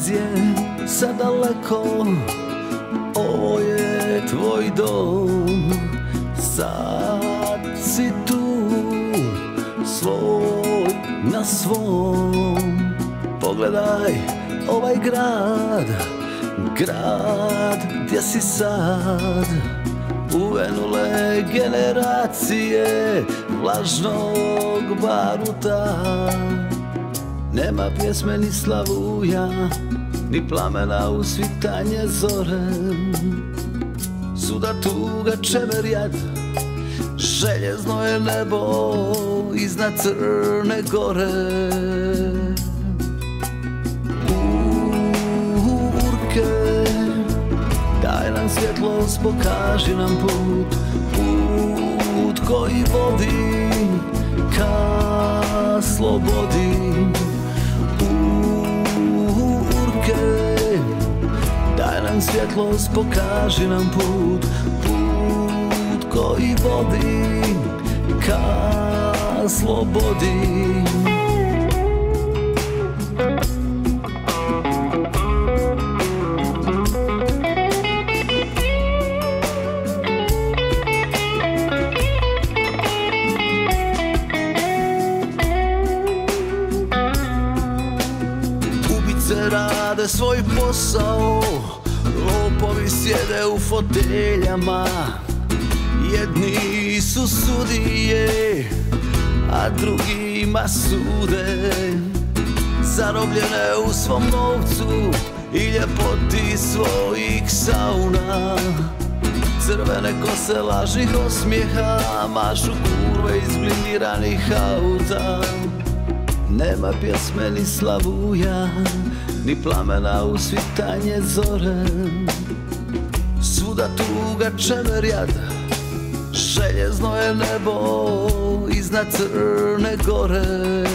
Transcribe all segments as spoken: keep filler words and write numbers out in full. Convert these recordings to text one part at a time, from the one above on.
penzije sad daleko, ovo je tvoj dom. Sad si tu, svoj na svom. Pogledaj ovaj grad, grad gdje si sad. Uvenule generacije vlažnog baruta. Nema pjesme ni slavuja, ni plamena u svitanje zore. Suda tuga čemerjad, željezno je nebo iznad Crne Gore. Urke, daj nam svjetlost, pokaži nam put, put koji vodi ka slobodi. Urke, daj nam svjetlost, pokaži nam put, put koji vodi ka slobodi. Rade svoj posao, lopovi sjede u foteljama. Jedni su sudije, a drugima sude. Zarobljene u svom novcu i ljepoti svojih sauna. Crvene kose lažnih osmijeha, mašu kurve iz blindiranih auta. Nema pjesme ni slavuja, ni plamena u svitanje zore. Svuda tuga čemerjad, željezno je nebo iznad Crne Gore.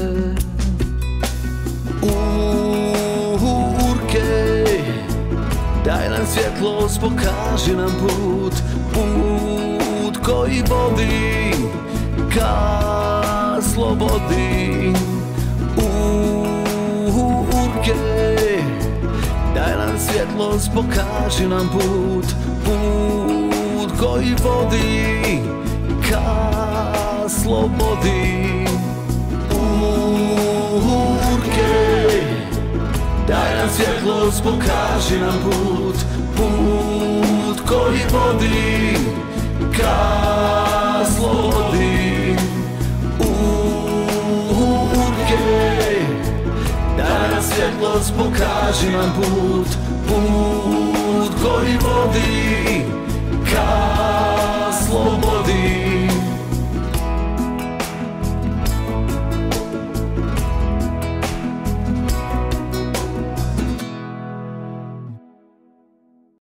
Urke, daj nam svjetlost, pokaži nam put, put koji vodi ka slobodi. Urke, daj nam svjetlost, pokaži nam put, put koji vodi ka slobodi. Urke, daj nam svjetlost, pokaži nam put, put koji vodi ka slobodi. Urke, daj nam svjetlost, pokaži nam put, put koji vodi ka slobodi.